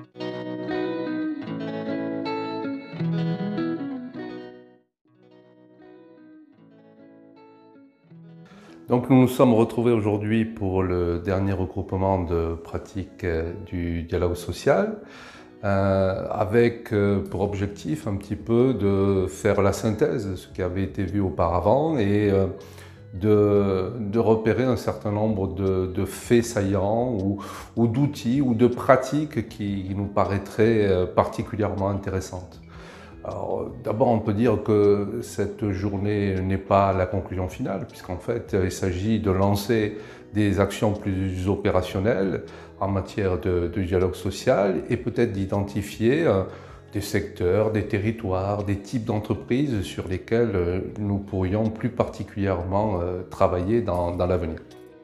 Donc nous nous sommes retrouvés aujourd'hui pour le dernier regroupement de pratiques du dialogue social, avec pour objectif un petit peu de faire la synthèse de ce qui avait été vu auparavant et de repérer un certain nombre de faits saillants ou d'outils ou de pratiques qui nous paraîtraient particulièrement intéressantes. Alors, d'abord, on peut dire que cette journée n'est pas la conclusion finale, puisqu'en fait, il s'agit de lancer des actions plus opérationnelles en matière de dialogue social et peut-être d'identifier des secteurs, des territoires, des types d'entreprises sur lesquels nous pourrions plus particulièrement travailler dans l'avenir.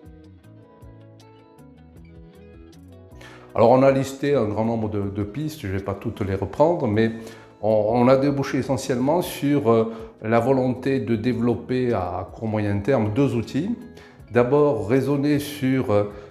Alors, on a listé un grand nombre de pistes, je ne vais pas toutes les reprendre, mais on a débouché essentiellement sur la volonté de développer à court moyen terme deux outils. D'abord, raisonner sur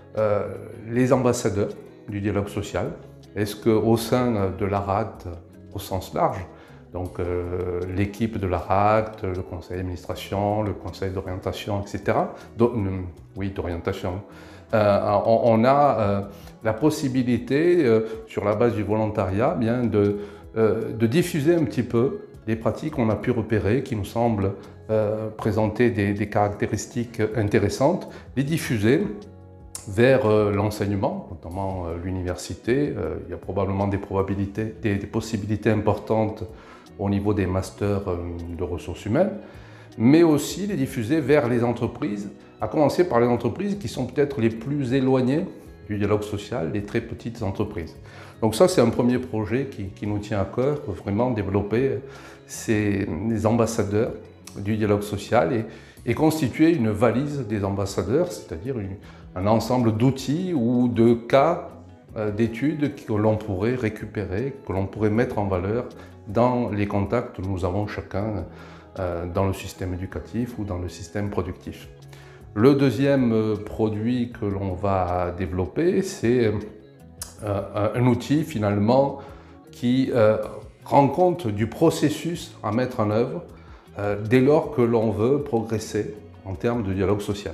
les ambassadeurs du dialogue social. Est-ce qu'au sein de l'ARACT, au sens large, donc l'équipe de l'ARACT, le conseil d'administration, le conseil d'orientation, etc., oui, d'orientation, on a la possibilité, sur la base du volontariat, bien de diffuser un petit peu les pratiques qu'on a pu repérer, qui nous semblent présenter des caractéristiques intéressantes, les diffuser vers l'enseignement, notamment l'université. Il y a probablement des possibilités importantes au niveau des masters de ressources humaines, mais aussi les diffuser vers les entreprises, à commencer par les entreprises qui sont peut-être les plus éloignées du dialogue social, les très petites entreprises. Donc ça, c'est un premier projet qui nous tient à cœur, vraiment développer les ambassadeurs du dialogue social et constituer une valise des ambassadeurs, c'est-à-dire un ensemble d'outils ou de cas d'études que l'on pourrait récupérer, que l'on pourrait mettre en valeur dans les contacts que nous avons chacun dans le système éducatif ou dans le système productif. Le deuxième produit que l'on va développer, c'est un outil finalement qui rend compte du processus à mettre en œuvre dès lors que l'on veut progresser en termes de dialogue social.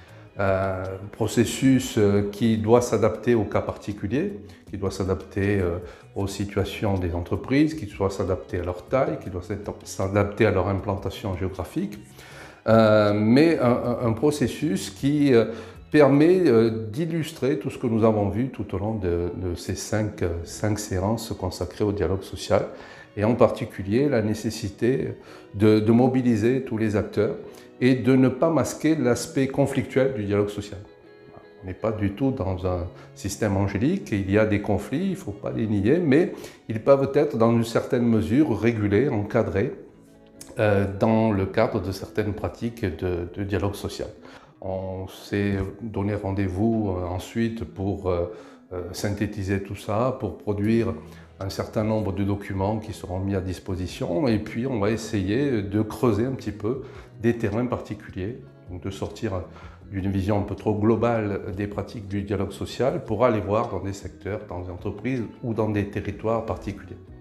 Processus qui doit s'adapter aux cas particuliers, qui doit s'adapter aux situations des entreprises, qui doit s'adapter à leur taille, qui doit s'adapter à leur implantation géographique, mais un processus qui permet d'illustrer tout ce que nous avons vu tout au long de ces cinq séances consacrées au dialogue social, et en particulier la nécessité de mobiliser tous les acteurs et de ne pas masquer l'aspect conflictuel du dialogue social. On n'est pas du tout dans un système angélique, il y a des conflits, il ne faut pas les nier, mais ils peuvent être dans une certaine mesure régulés, encadrés dans le cadre de certaines pratiques de dialogue social. On s'est donné rendez-vous ensuite pour synthétiser tout ça, pour produire un certain nombre de documents qui seront mis à disposition, et puis on va essayer de creuser un petit peu des terrains particuliers, donc de sortir d'une vision un peu trop globale des pratiques du dialogue social pour aller voir dans des secteurs, dans des entreprises ou dans des territoires particuliers.